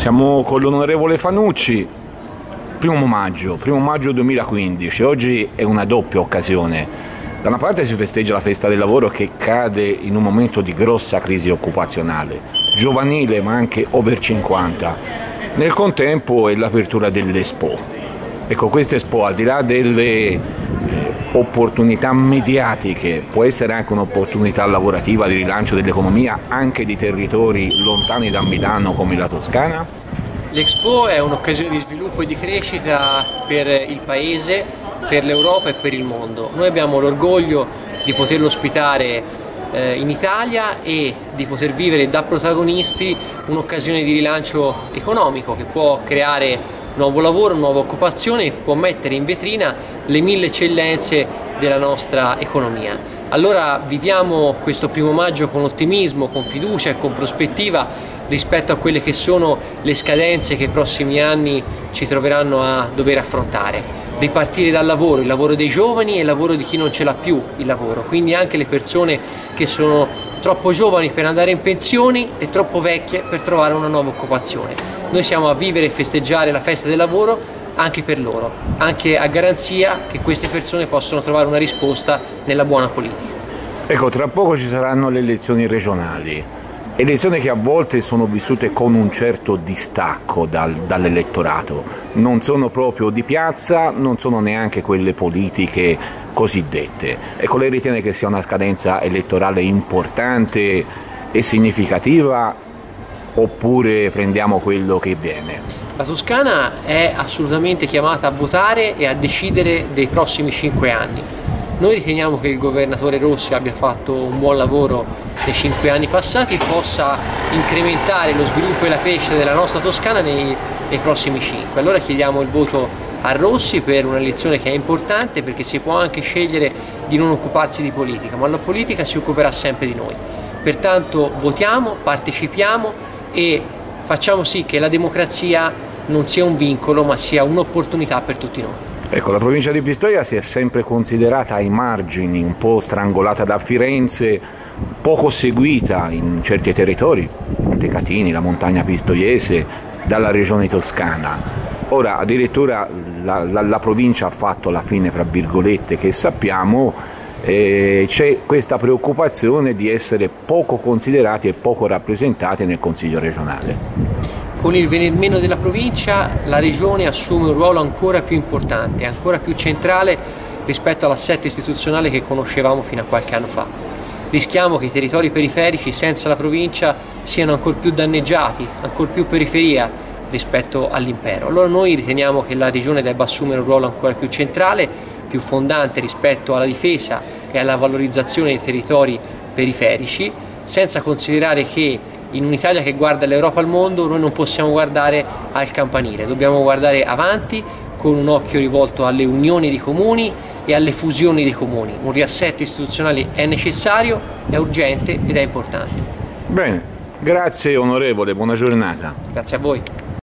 Siamo con l'onorevole Fanucci, primo maggio 2015, oggi è una doppia occasione. Da una parte si festeggia la festa del lavoro che cade in un momento di grossa crisi occupazionale, giovanile ma anche over 50. Nel contempo è l'apertura dell'Expo. Ecco, questa Expo, al di là delle opportunità mediatiche, può essere anche un'opportunità lavorativa di rilancio dell'economia anche di territori lontani da Milano come la Toscana? L'Expo è un'occasione di sviluppo e di crescita per il Paese, per l'Europa e per il mondo. Noi abbiamo l'orgoglio di poterlo ospitare in Italia e di poter vivere da protagonisti un'occasione di rilancio economico che può creare nuovo lavoro, nuova occupazione e può mettere in vetrina le 1000 eccellenze della nostra economia. Allora viviamo questo primo maggio con ottimismo, con fiducia e con prospettiva rispetto a quelle che sono le scadenze che i prossimi anni ci troveranno a dover affrontare. Ripartire dal lavoro, il lavoro dei giovani e il lavoro di chi non ce l'ha più il lavoro, quindi anche le persone che sono troppo giovani per andare in pensioni e troppo vecchie per trovare una nuova occupazione. Noi siamo a vivere e festeggiare la festa del lavoro anche per loro, anche a garanzia che queste persone possono trovare una risposta nella buona politica. Ecco, tra poco ci saranno le elezioni regionali, elezioni che a volte sono vissute con un certo distacco dall'elettorato, non sono proprio di piazza, non sono neanche quelle politiche cosiddette. Ecco, lei ritiene che sia una scadenza elettorale importante e significativa oppure prendiamo quello che viene? La Toscana è assolutamente chiamata a votare e a decidere dei prossimi 5 anni. Noi riteniamo che il governatore Rossi abbia fatto un buon lavoro nei 5 anni passati e possa incrementare lo sviluppo e la crescita della nostra Toscana nei prossimi 5. Allora chiediamo il voto a Rossi per un'elezione che è importante, perché si può anche scegliere di non occuparsi di politica, ma la politica si occuperà sempre di noi. Pertanto votiamo, partecipiamo e facciamo sì che la democrazia non sia un vincolo ma sia un'opportunità per tutti noi. Ecco, la provincia di Pistoia si è sempre considerata ai margini, un po' strangolata da Firenze, poco seguita in certi territori, Montecatini, la montagna pistoiese, dalla regione toscana. Ora addirittura la provincia ha fatto la fine, fra virgolette, che sappiamo, c'è questa preoccupazione di essere poco considerati e poco rappresentati nel Consiglio regionale. Con il venir meno della provincia la regione assume un ruolo ancora più importante, ancora più centrale rispetto all'assetto istituzionale che conoscevamo fino a qualche anno fa. Rischiamo che i territori periferici senza la provincia siano ancora più danneggiati, ancora più periferia rispetto all'impero. Allora noi riteniamo che la regione debba assumere un ruolo ancora più centrale, più fondante rispetto alla difesa e alla valorizzazione dei territori periferici, senza considerare che in un'Italia che guarda l'Europa al mondo noi non possiamo guardare al campanile, dobbiamo guardare avanti con un occhio rivolto alle unioni di comuni e alle fusioni dei comuni. Un riassetto istituzionale è necessario, è urgente ed è importante. Bene, grazie onorevole, buona giornata. Grazie a voi.